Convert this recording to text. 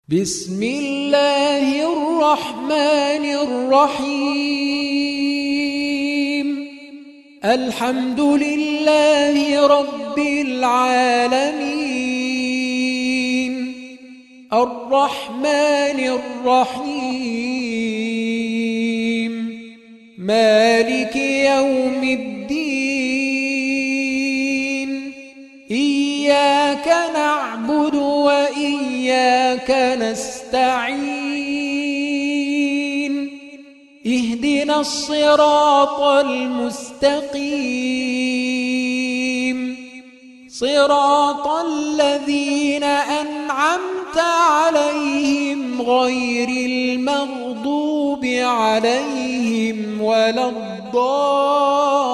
بسم الله الرحمن الرحيم. الحمد لله رب العالمين، الرحمن الرحيم، مالك يوم الدين. إياك نعبد وإياك نستعين. اهدنا الصراط المستقيم، صراط الذين أنعمت عليهم غير المغضوب عليهم ولا الضالين.